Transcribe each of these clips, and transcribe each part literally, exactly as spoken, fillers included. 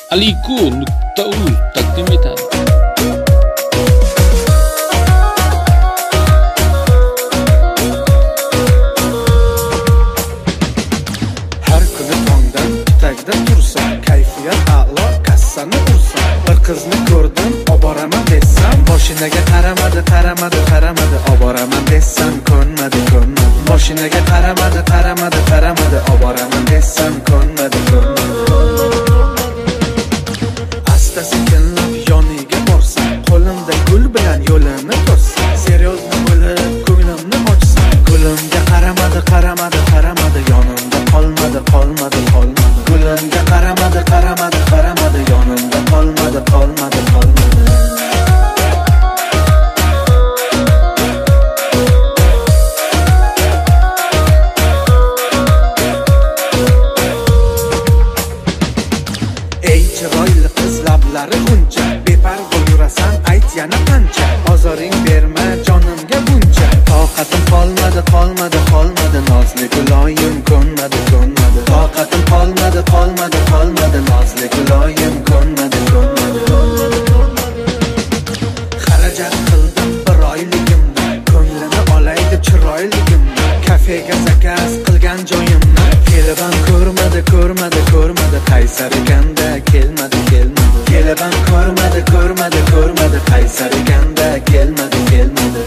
aliku nuqta uz taqdim etadi. Har kuni tongdan tagda tursam, kayfiyat a'lo, kassani ursam. Bir qizni ko'rdim, oboraman desam, boshinaga qaramadi, qaramadi, qaramadi, oboraman desam, ko'nmadi, ko'nmadi. Boshinaga qaramadi, qaramadi, qaramadi, oboraman desam, ko'nmadi, ko'nmadi. Asta sekinlab yoniga borsam, qo'limda gul bilan yo'lini to'ssam, seryozni bo'lib ko'nglimni ochsam, gulimga qaramadi, qaramadi, qaramadi, yonimda qolmadi, qolmadi, qolmadi. Gulimga qaramadi, qaramadi, qaramadi, yonimda qolmadi, qolmadi, qolmadi. Ey chiroyli qiz, lablari g'uncha, beparvo yurasan, ayt yana qancha. Ozoring berma jonimga buncha. Toqatim qolmadi, qolmadi, qolmadi, nozli guloyim, ko'nmadi, ko'nmadi. Toqatim qolmadi, qolmadi, qolmadi, nozli guloyim, ko'nmadi, ko'nmadi. Xarajat qildim bir oyligimni, ko'nglini olay deb chiroyligimni, kafega zakaz qilgan joyimni. Kelibam ko'rmadi, ko'rmadi, ko'rmadi, qaysar ekanda, kelmadi, kelmadi. Kelibam ko'rmadi, ko'rmadi, ko'rmadi, qaysar ekanda, kelmadi, kelmadi.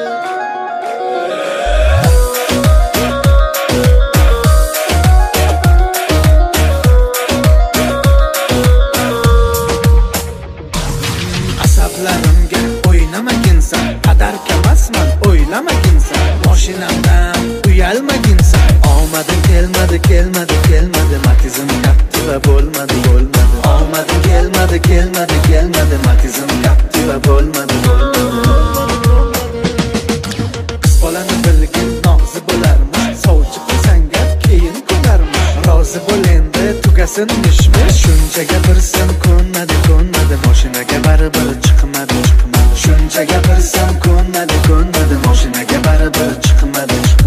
Asablarimga o'ynamaginsan, qadar kamasman, o'ylamaginsan. Moshinamdan uyalmaginsan. Omadim kelmadi, kelmadi, kelmadi, matizim Captiva bo'lmadi, bo'lmadi. Omadim kelmadi, kelmadi, kelmadi, matizim Captiva bo'lmadi, bo'lmadi. Qiz bolani bilgin nog'zi bo'larmish, sovchi qilsanga keyin ko'narmish. Rozi bo'l endi tugasin mishmish, shuncha gapirsam ko'nmadi, ko'nmadi, moshinaga baribir chiqmadi, chiqmadi. Shuncha gapirsam ko'nmadi, ko'nmadi, moshinaga baribir chiqmadi, chiqmadi.